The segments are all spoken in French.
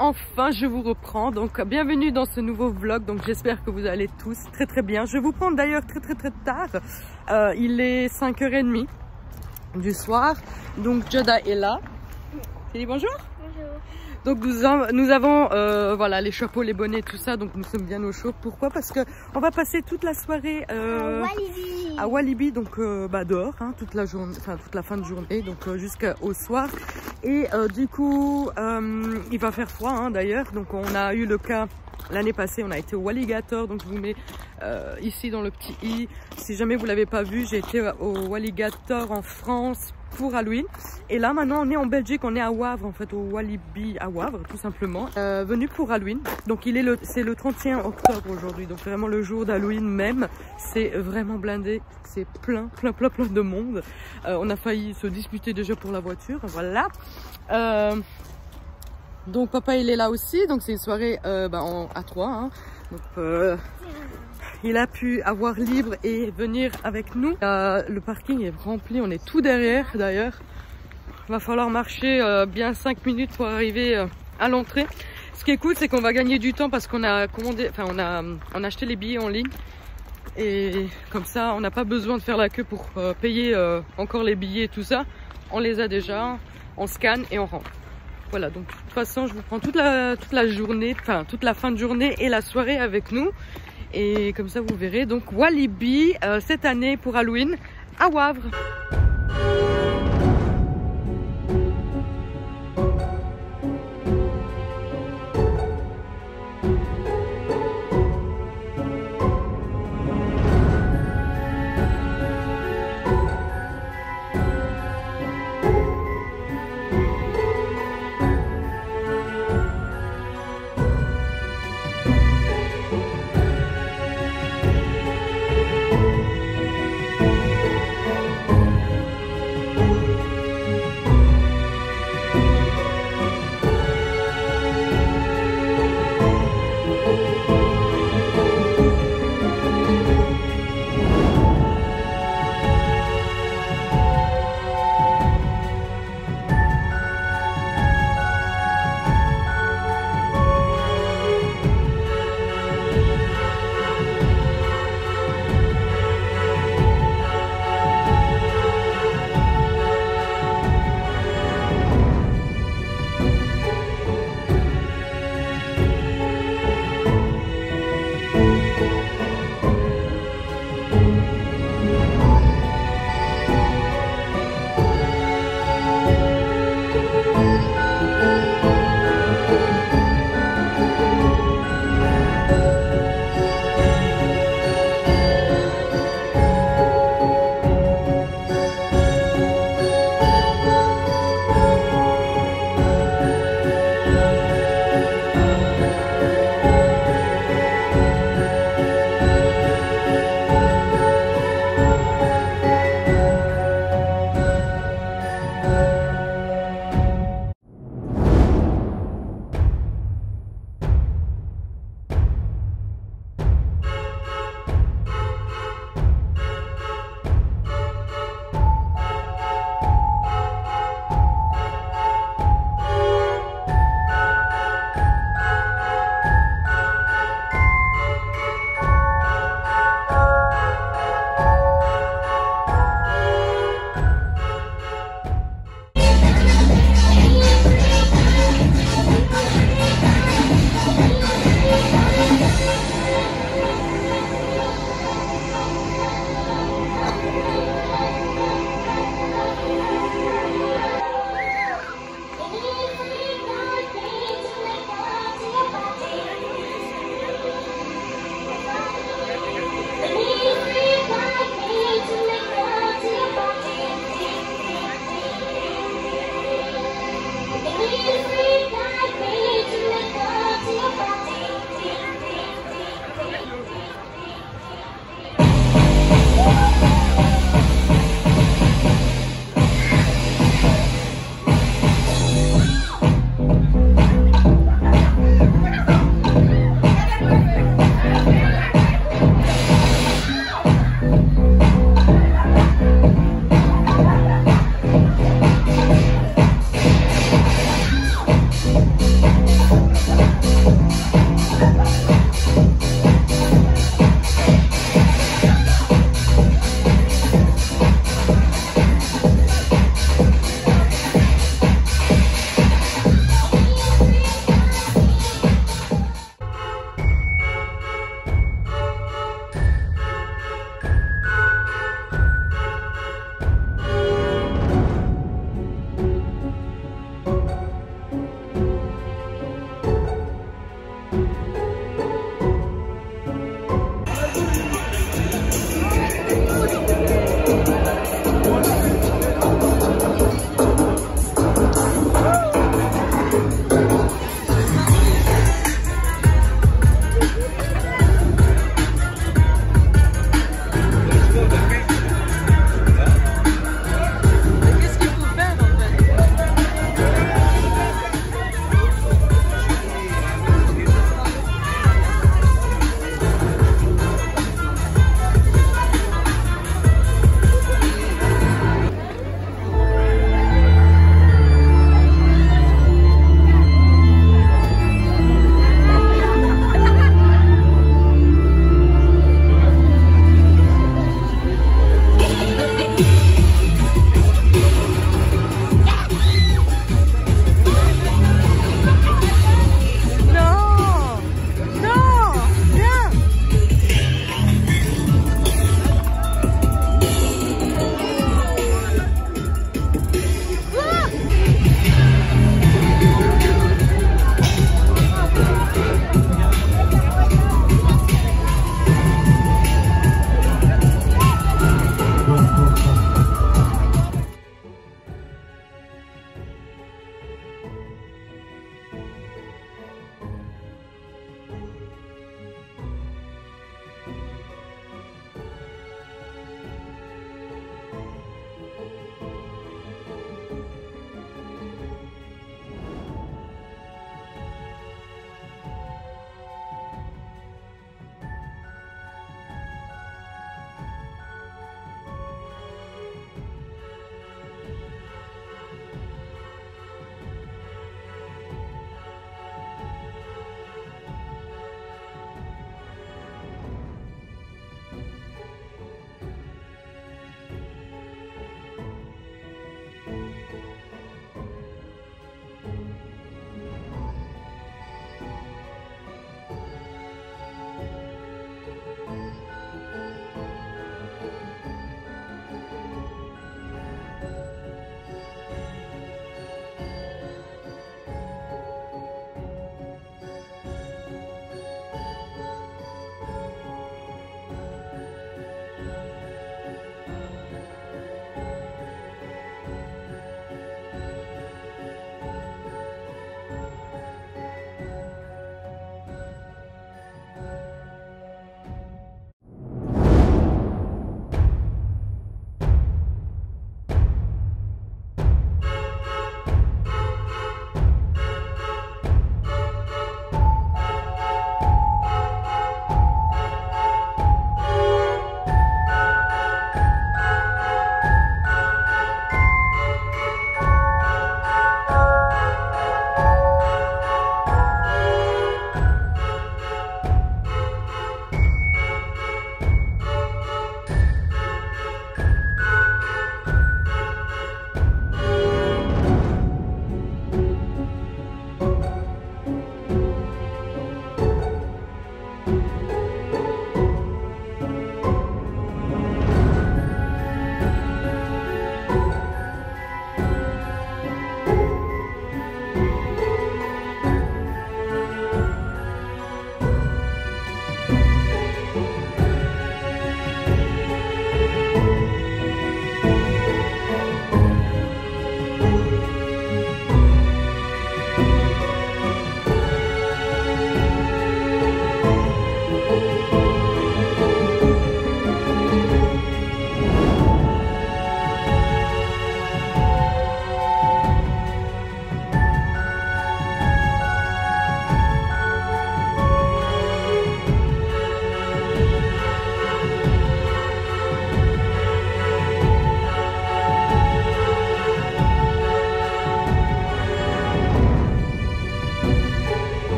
enfin je vous reprends, donc bienvenue dans ce nouveau vlog. Donc j'espère que vous allez tous très bien. Je vous prends d'ailleurs très tard, il est 5h30 du soir, donc Jada est là. Tu dis bonjour? Bonjour. Donc nous avons voilà, les chapeaux, les bonnets, tout ça, donc nous sommes bien au chaud. Pourquoi? Parce que on va passer toute la soirée à Walibi, donc dehors, hein, toute la journée, enfin toute la fin de journée, donc jusqu'au soir. Et du coup il va faire froid, hein, d'ailleurs, donc on a eu le cas l'année passée, on a été au Walligator, donc je vous mets ici dans le petit i, si jamais vous l'avez pas vu. J'ai été au Walligator en France pour Halloween, et là maintenant on est en Belgique, on est à Wavre en fait, au Walibi à Wavre tout simplement, venu pour Halloween. Donc c'est le 31 octobre aujourd'hui, donc vraiment le jour d'Halloween même. C'est vraiment blindé, c'est plein de monde. On a failli se disputer déjà pour la voiture, voilà. Donc papa il est là aussi, donc c'est une soirée à 3, hein. Donc il a pu avoir libre et venir avec nous. Le parking est rempli, on est tout derrière d'ailleurs. Il va falloir marcher bien 5 minutes pour arriver à l'entrée. Ce qui est cool, c'est qu'on va gagner du temps parce qu'on a commandé, enfin on a acheté les billets en ligne. Et comme ça, on n'a pas besoin de faire la queue pour payer encore les billets et tout ça. On les a déjà, on scanne et on rentre. Voilà, donc de toute façon, je vous prends toute la journée, enfin toute la fin de journée et la soirée avec nous. Et comme ça, vous verrez. Donc Walibi, cette année pour Halloween, à Wavre.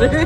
regardez.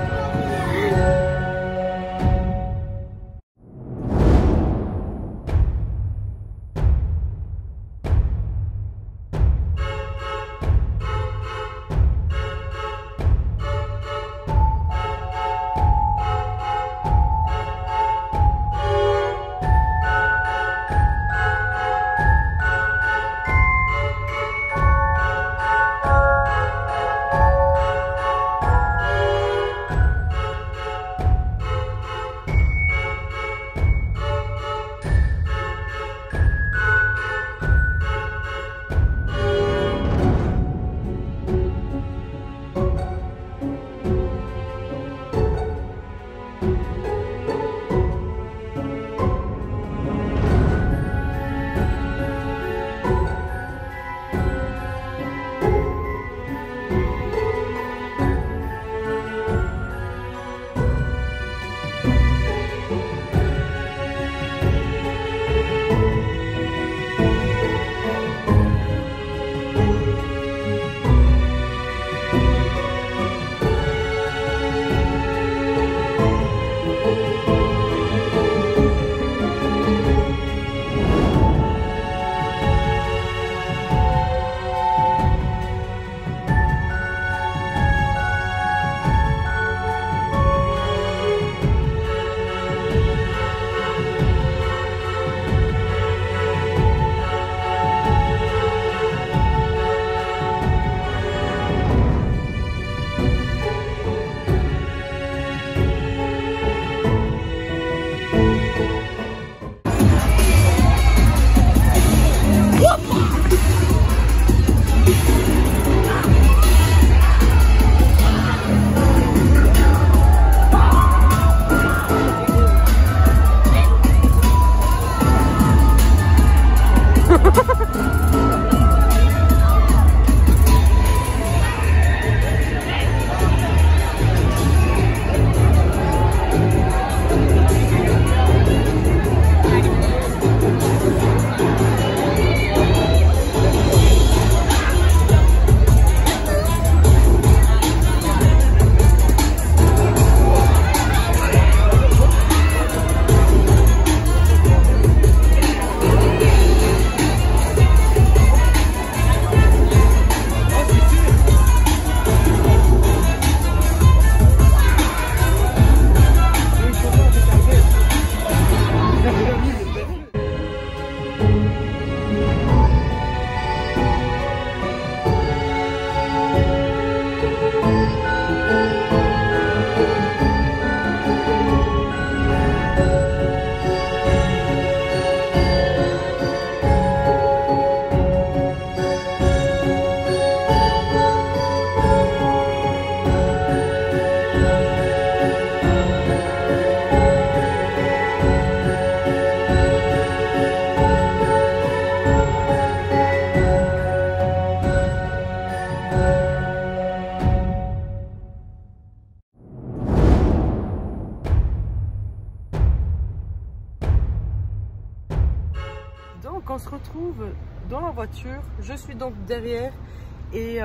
Donc on se retrouve dans la voiture, je suis donc derrière et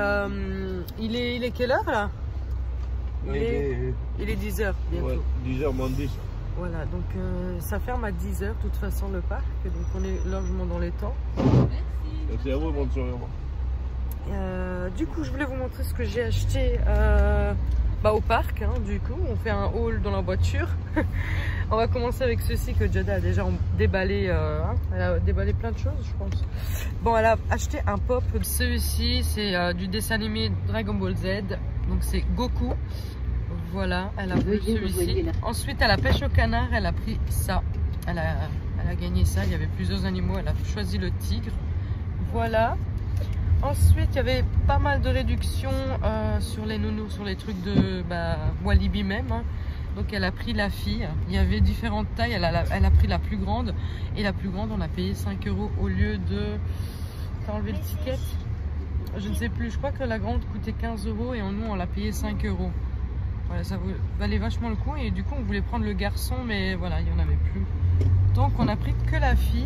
il est quelle heure là? Il est 10h bientôt. Ouais, 10h moins 10. Voilà, donc ça ferme à 10h de toute façon le parc, donc on est largement dans les temps. C'est à vous, bonne soirée. Du coup je voulais vous montrer ce que j'ai acheté au parc, hein, du coup on fait un haul dans la voiture. On va commencer avec ceci que Jada a déjà déballé, elle a déballé plein de choses je pense. Bon, elle a acheté un pop, celui-ci c'est du dessin animé Dragon Ball Z, donc c'est Goku. Voilà, elle a pris celui-ci. Ensuite elle a pêche au canard, elle a pris ça, elle a gagné ça, il y avait plusieurs animaux, elle a choisi le tigre. Voilà. Ensuite, il y avait pas mal de réductions sur les nounous, sur les trucs de Walibi même. Hein. Donc elle a pris la fille. Il y avait différentes tailles. Elle a pris la plus grande. Et la plus grande, on a payé 5 € au lieu de... T'as enlevé le ticket? Je ne sais plus. Je crois que la grande coûtait 15 € et nous, on l'a payé 5 €. Voilà, ça valait vachement le coup. Et du coup, on voulait prendre le garçon, mais voilà, il n'y en avait plus. Donc on a pris que la fille.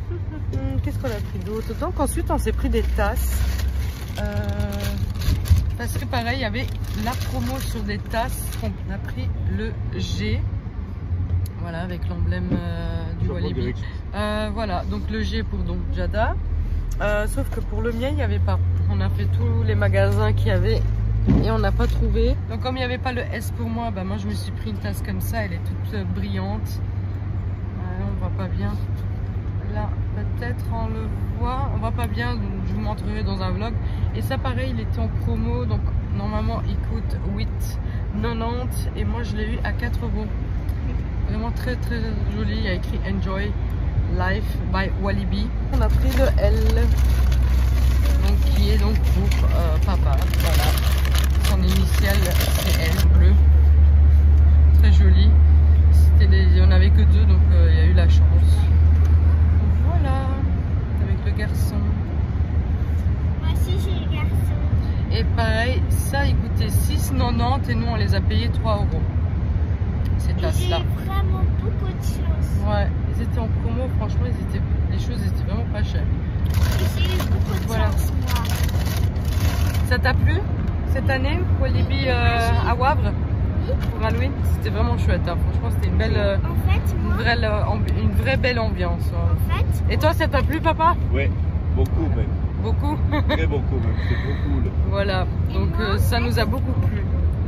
Qu'est-ce qu'on a pris d'autre? Donc ensuite on s'est pris des tasses. Parce que pareil, il y avait la promo sur des tasses. On a pris le G. Voilà, avec l'emblème du Walibi. Voilà, donc le G pour donc Jada. Sauf que pour le mien, il n'y avait pas. On a fait tous les magasins qu'il y avait et on n'a pas trouvé. Donc comme il n'y avait pas le S pour moi, bah moi je me suis pris une tasse comme ça. Elle est toute brillante. On voit pas bien. Là, peut-être on le voit. On voit pas bien, donc je vous montrerai dans un vlog. Et ça pareil, il était en promo. Donc normalement, il coûte 8,90 et moi je l'ai eu à 4 €. Vraiment très très joli. Il y a écrit Enjoy Life by Walibi. On a pris le L, donc qui est donc pour papa. Voilà, son initiale c'est L, bleu, très joli. On n'avait que 2, donc il y a eu la chance. Voilà, avec le garçon. Moi aussi j'ai le garçon. Et pareil, ça il coûtait 6,90 et nous on les a payés 3 €. Ces tasses là. J'ai vraiment beaucoup de chance. Ouais, ils étaient en promo, franchement les choses étaient vraiment pas chères. J'ai eu beaucoup de chance moi. Ça t'a plu cette année, Walibi à Wavre? Oui. Pour Halloween? C'était vraiment chouette, hein. Franchement c'était une belle, En fait, moi, une vraie belle ambiance. en fait, Et toi ça t'a plu papa? Oui, beaucoup même. Beaucoup? Très beaucoup même, c'est trop cool. Voilà, donc ça nous a beaucoup plu.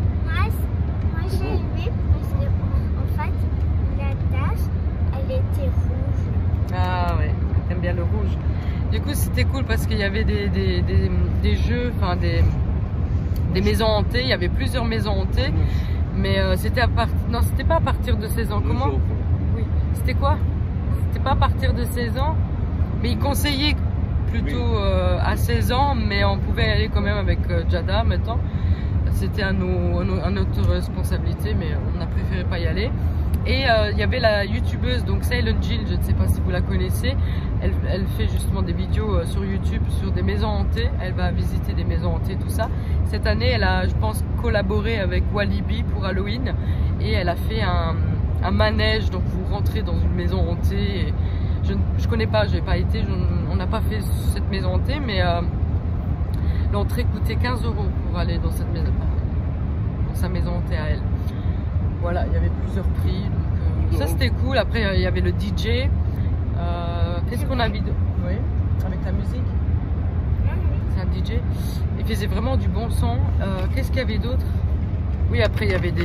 moi j'ai aimé parce que en fait la tasse elle était rouge. Ah ouais, t'aimes bien le rouge. Du coup c'était cool parce qu'il y avait des jeux, enfin des maisons hantées, il y avait plusieurs maisons hantées, mais c'était non, c'était pas à partir de 16 ans. Comment? Oui, c'était quoi? C'était pas à partir de 16 ans, mais ils conseillaient plutôt à 16 ans, mais on pouvait y aller quand même avec Jada maintenant. C'était à notre responsabilité, mais on a préféré pas y aller. Et il y avait la youtubeuse, donc Silent Jill, je ne sais pas si vous la connaissez. Elle fait justement des vidéos sur YouTube sur des maisons hantées. Elle va visiter des maisons hantées, tout ça. Cette année, elle a, je pense, collaboré avec Walibi pour Halloween. Et elle a fait un manège, donc vous rentrez dans une maison hantée. Et je connais pas, j'ai pas été, on n'a pas fait cette maison hantée, mais l'entrée coûtait 15 € pour aller dans cette maison, dans sa maison hantée à elle. Voilà, il y avait plusieurs prix, donc ça c'était cool. Après il y avait le DJ. Qu'est-ce qu'on a vu? Oui, avec la musique. C'est un DJ. Il faisait vraiment du bon son. Qu'est-ce qu'il y avait d'autre? Oui, après il y avait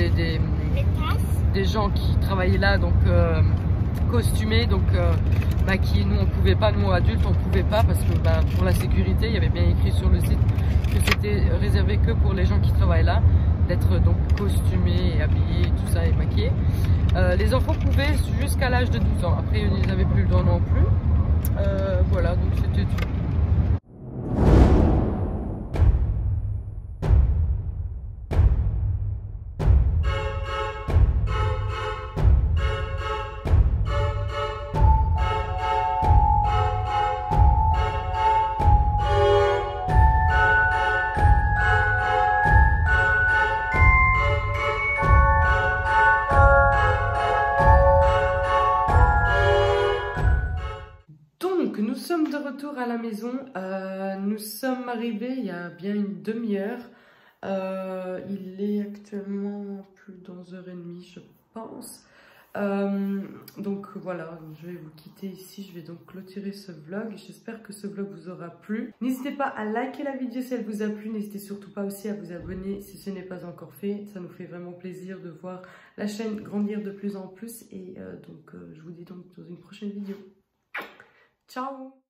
des gens qui travaillaient là, donc costumés, donc maquillés. Nous on pouvait pas, nous adultes on pouvait pas parce que pour la sécurité, il y avait bien écrit sur le site que c'était réservé que pour les gens qui travaillent là, d'être donc costumés et habillés, tout ça et maquillés. Les enfants pouvaient jusqu'à l'âge de 12 ans. Après ils n'avaient plus le droit non plus. Voilà, donc c'était tout. Nous sommes de retour à la maison. Nous sommes arrivés il y a bien une demi-heure. Il est actuellement plus d'11h30 je pense. Donc voilà, je vais vous quitter ici. Je vais donc clôturer ce vlog. J'espère que ce vlog vous aura plu. N'hésitez pas à liker la vidéo si elle vous a plu. N'hésitez surtout pas aussi à vous abonner si ce n'est pas encore fait. Ça nous fait vraiment plaisir de voir la chaîne grandir de plus en plus. Et je vous dis donc dans une prochaine vidéo. Ciao!